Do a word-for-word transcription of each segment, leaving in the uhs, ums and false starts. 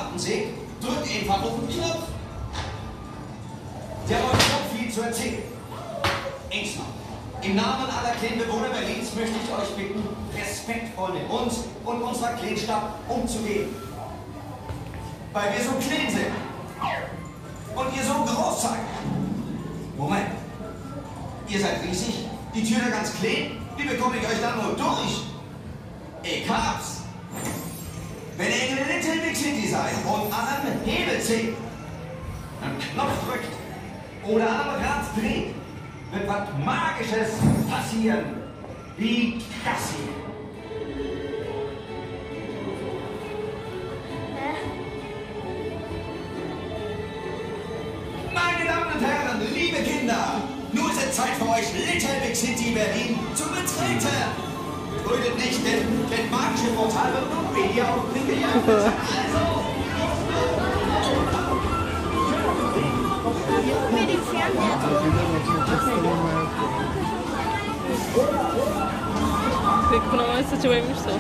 Karten seht, drückt einfach auf den Knopf. Der hat so viel zu erzählen. Eins noch. Im Namen aller kleinen Bewohner Berlins möchte ich euch bitten, respektvoll mit uns und unserer Kleinstadt umzugehen. Weil wir so klein sind. Und ihr so groß seid. Moment. Ihr seid riesig, die Tür da ganz klein, wie bekomme ich euch dann nur durch? Ich hab's. Wenn ihr in der Little Big City seid und an einem Hebel zieht, einen Knopf drückt oder an einem Rad dreht, wird was Magisches passieren. Wie das hier. Meine Damen und Herren, liebe Kinder, nun ist es Zeit für euch, Little Big City Berlin zu betreten. Trödet nicht, denn das magische Portal wird nun weniger auf den Gejagt. Also! Mit dem Fernseher. Ficou na mão de emisão.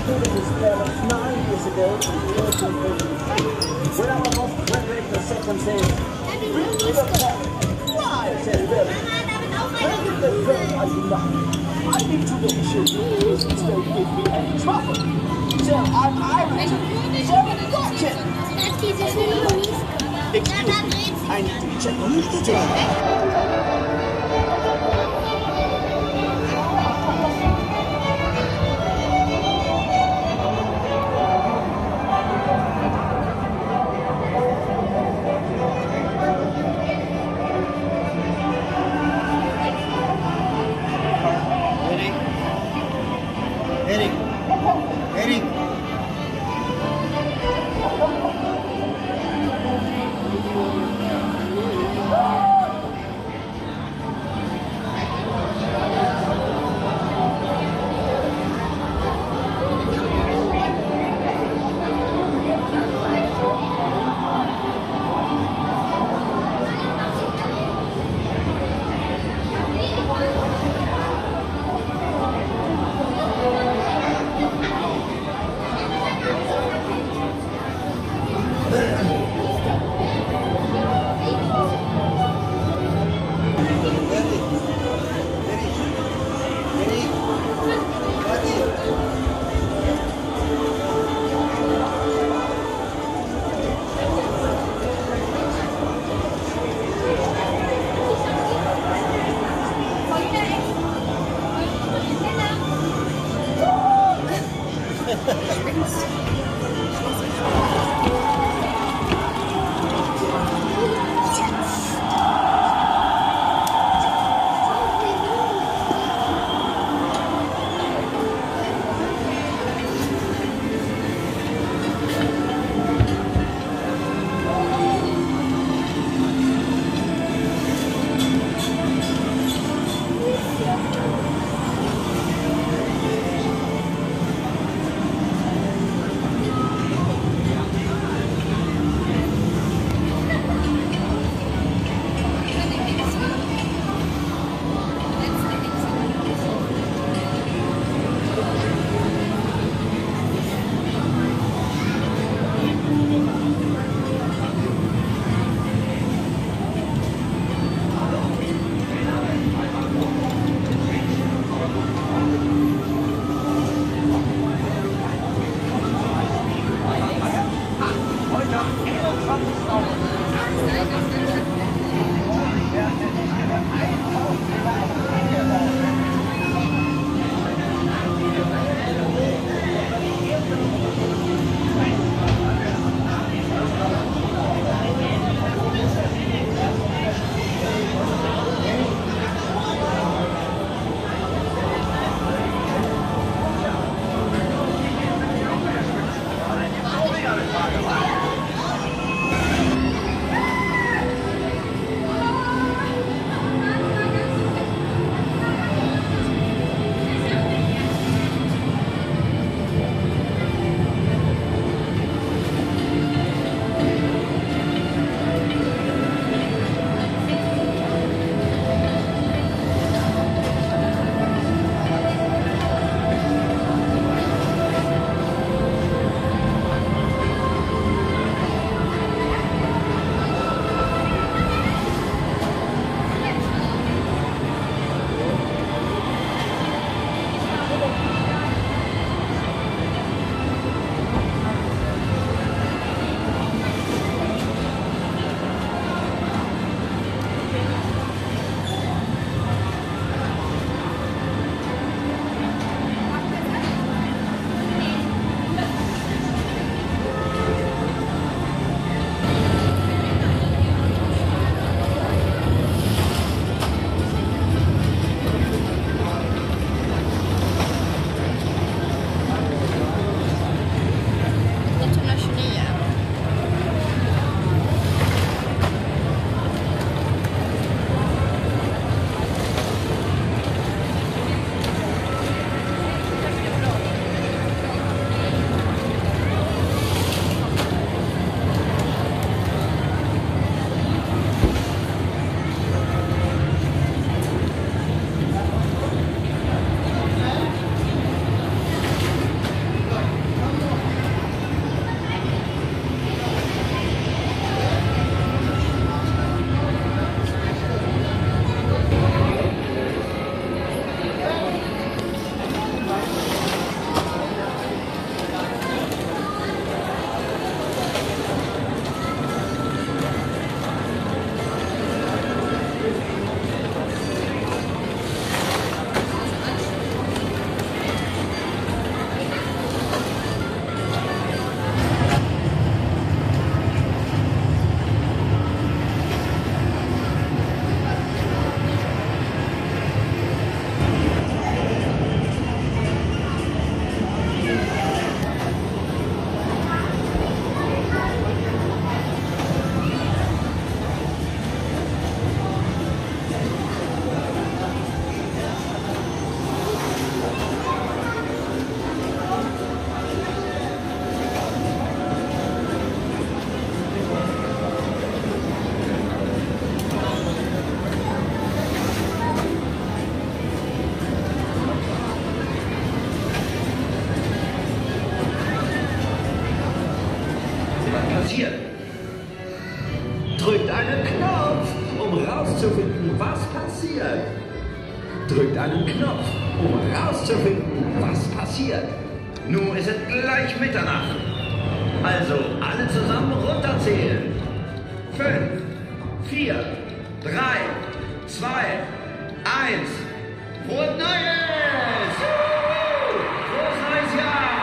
included this film nine years ago in fourteen films. When our boss Frederick the second said, "Bring me the pen." Why, said Bill. Bring me the pen, I do not. I need to make sure you don't give me any trouble. So I'm Irish. So gotcha. Excuse me, I need to check on this today. Erik! Erik! passiert? Drückt einen Knopf, um rauszufinden, was passiert. Drückt einen Knopf, um rauszufinden, was passiert. Nun ist es gleich Mitternacht. Also alle zusammen runterzählen. Fünf, vier, drei, zwei, eins. Frohes Neues! Juhu! Frohes neues Jahr!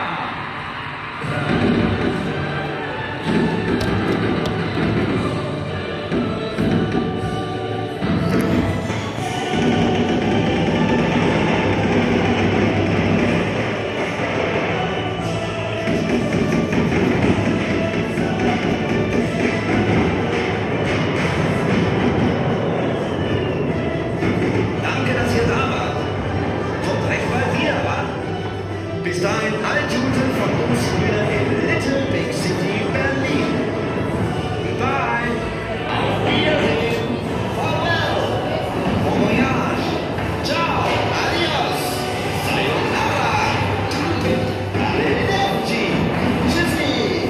Danke, dass ihr da wart. Kommt recht bald wieder, wa? Bis dahin all Gute von uns hier in Little Big City Berlin. Goodbye. Auf Wiedersehen. Farewell. Bon voyage. Ciao. Adios. Sayonara. Arrivederci. Tschüssi.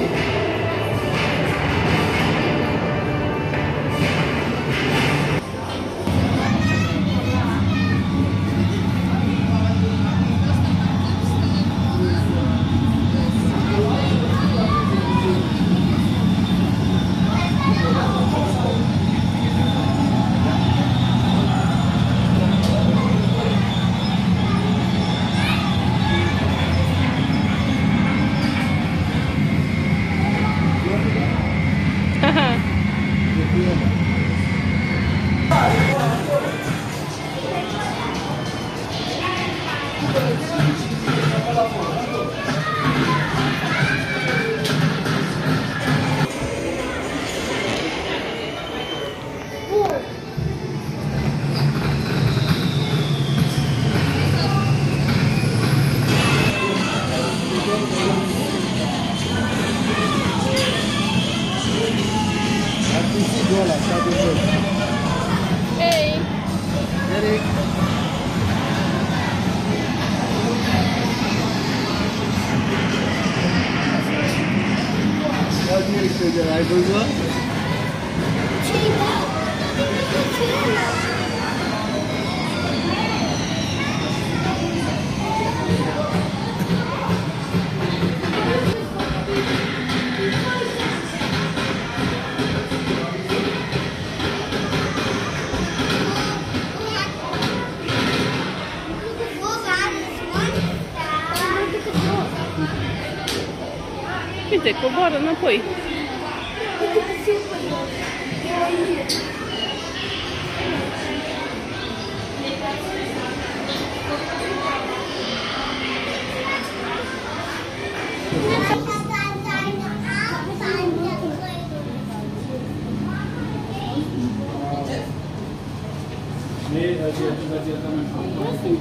Hey. What do you figure? I do what? Uite, coboară înapoi. Nee, das hier, das hier kann man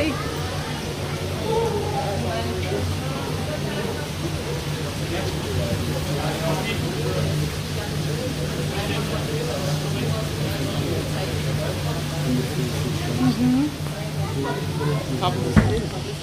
Okay. Mhm.